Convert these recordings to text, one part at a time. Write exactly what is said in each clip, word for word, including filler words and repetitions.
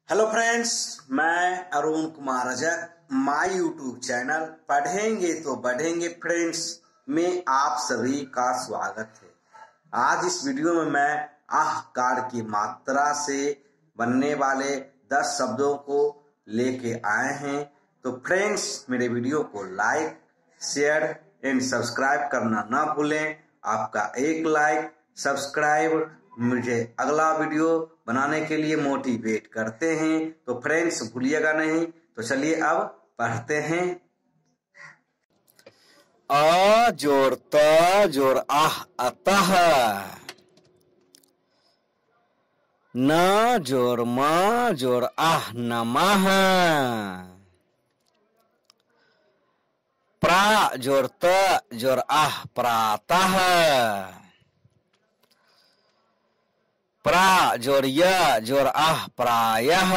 Hello friends, मैं Arun Kumar Rajak my YouTube channel पढ़ेंगे तो बढ़ेंगे फ्रेंड्स में आप सभी का स्वागत है। आज इस वीडियो में मैं आह कार की मात्रा से बनने वाले दस शब्दों को लेके आए हैं। तो फ्रेंड्स, मेरे वीडियो को लाइक शेयर एंड सब्सक्राइब करना ना भूलें। आपका एक लाइक सब्सक्राइब मुझे अगला वीडियो बनाने के लिए मोटिवेट करते हैं। तो फ्रेंड्स, भूलिएगा नहीं। तो चलिए अब पढ़ते हैं। अ जोर त जोर आह अतः, न जोर म जोर आह नमः, प्रा जोर त जोर आह प्रातः, प्रा जोर य जोर आह प्रायः,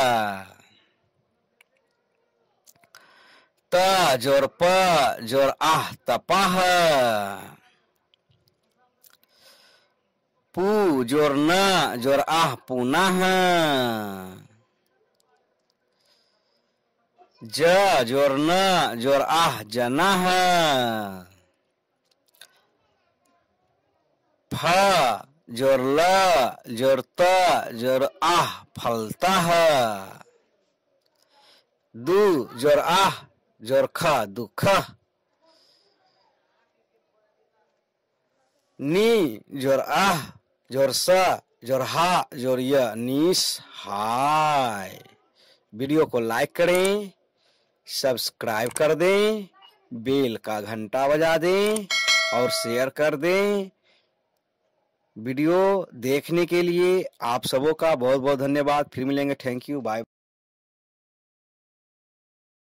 त जोर प जोर आह तपः, पू जोर न जोर आह पुनः, ज जोर न जोर आह जनः, फ जोर ल जोर त जोर आह फलतः, दु जोर आह जोर ख दुख, नी जोर आह जोर स जोर हा जोर य नीस हाय। वीडियो को लाइक करें, सब्सक्राइब कर दें, बेल का घंटा बजा दें और शेयर कर दें। वीडियो देखने के लिए आप सबों का बहुत बहुत धन्यवाद। फिर मिलेंगे। Thank you, bye.